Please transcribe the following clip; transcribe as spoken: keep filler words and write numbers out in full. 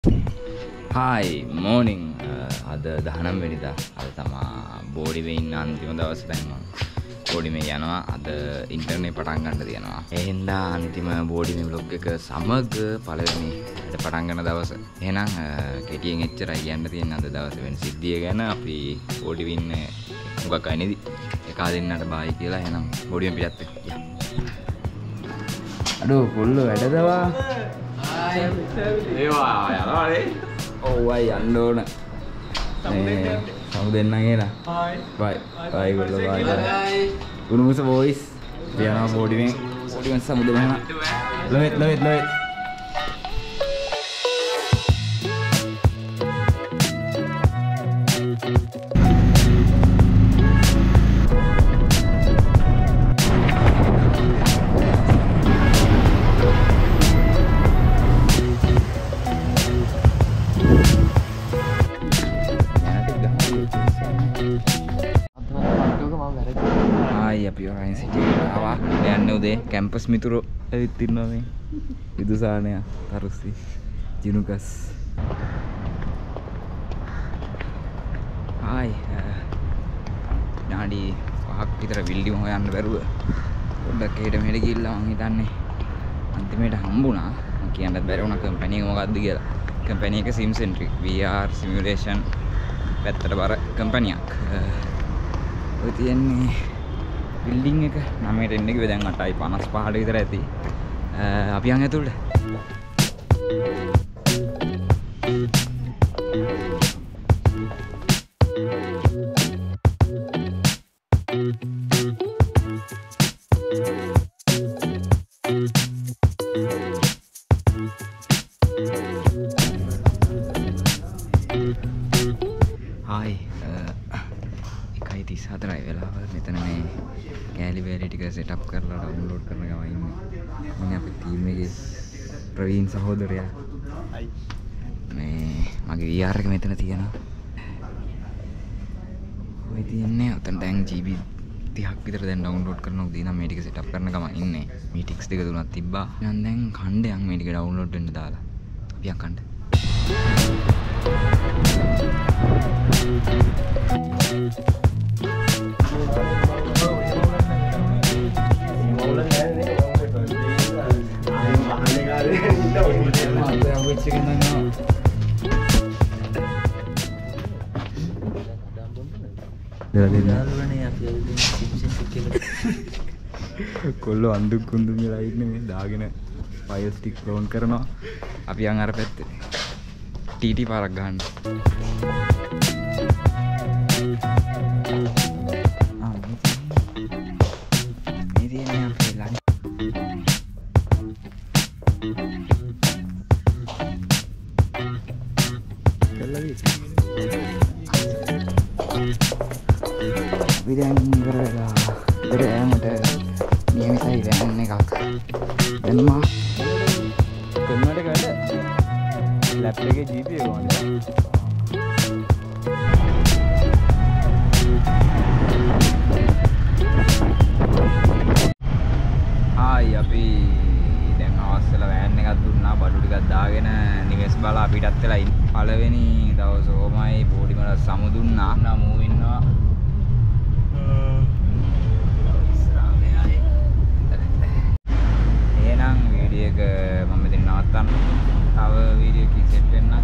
Hi morning. ada දහනම වෙනිදා. අද තමා බෝඩි වෙන්න අන්තිම දවස් දැන් මම බෝඩි මේ යනවා. අද intern එක පටන් ගන්න තියෙනවා. ඒ හින්දා අන්තිම බෝඩි මේ vlog එක සමග පළවෙනි වැඩ පටන් ගන්න දවස. එහෙනම් කෙටියෙන් එච්චරයි කියන්න තියෙන අද දවසේ වෙන සිද්ධිය ගැන. අපි බෝඩි වෙන්න මොකක් අයිනේදි එකා දෙන්නට බායි කියලා. එහෙනම් බෝඩි වෙන්න පිටත් වෙන්න. අඩෝ කොල්ලෝ වැඩදවා. Hai. Ewa, yanaane. ඔව් අය යන්න ඕන. සමු දෙන්නම් කියලා. Hai. බයි. බයි ගොල්ලෝ බයි. බයි. උණුමුස වොයිස්. තියනවා බෝඩි වෙන්. බෝඩි වෙන් සමු දෙන්නම්. ලොහෙත් ලොහෙත් ලොහෙත්. අපි ඔරයින් සිටි ආවා. යන්නේ උදේ කැම්පස් මිතුරු ඇවිත් ඉන්නවා මේ. විදුසානය, තරුස්සි, ජිනුකස්. ආයි නාඩි පහක් විතර බිල්ඩින් හොයන්න බැරුව පොඩ්ඩක් එහෙට මෙහෙට ගිහිල්ලා මං හිතන්නේ අන්තිමේට හම්බුණා. මං කියන්නත් බැරි වුණා කම්පැනි එක මොකක්ද කියලා. කම්පැනි එක sim centric V R simulation පැත්තට බර කම්පැනියක්. ඔය තියන්නේ building එක නවයට එන්න කිව්වේ දැන් අටයි පනස් පහට විතර ඇති. අපි යන් ඇතුළට. Hi. එකයි තිස් හතරයි වෙලාව. මෙතන මේ කෑලි බෑලි ටික සෙට් අප් කරලා ඩවුන්ලෝඩ් කරන ගමන් ඉන්නේ. මම අපේ ටීම් එකේ ප්‍රවීන් සහෝදරයා. හයි. මේ මගේ V R එක මෙතන තියෙනවා. ඔය තියන්නේ උතන දැන් G B තිහක් විතර දැන් ඩවුන්ලෝඩ් කරනවා. උදේ නම් මේ ටික සෙට් අප් කරන ගමන් ඉන්නේ. මීටික්ස් දෙක තුනක් තිබ්බා. මම දැන් කණ්ඩයන් මේ ටික ඩවුන්ලෝඩ් වෙන්න දාලා. අපි යන් කණ්ඩ. කොල්ලෝ අඳුක් කුඳුම් වෙලා ඉන්නේ මේ දාගෙන ෆයර් ස්ටික් රෝන් කරනවා. අපි යන් අර පැත්තේ ටී ටී පාරක් ගහන්න. ආ මේ තියෙන්නේ අපේ ලන්ච්. කල්ලාවි. විදයන් ඉවර වෙලා ඉතින් යෑමට නියමිතයි වෑන් එකක්. දැන් මා කොන්නට ගන්න ලැප් එකේ G P එක වගේ. ආයි අපි දැන් අවස්සල වෑන් එකක් දුන්නා බඩු ටිකක් දාගෙන නිවෙස් බලා පිටත් වෙලා ඉන්න. පළවෙනි දවස් ඕමයි බෝඩි වල සමු දුන්නා. නමු ඉන්නවා. එහෙනම් වීඩියෝ එක මම මෙතන නවත්තන්න. තව වීඩියෝ එකකින් සෙට් වෙන්න.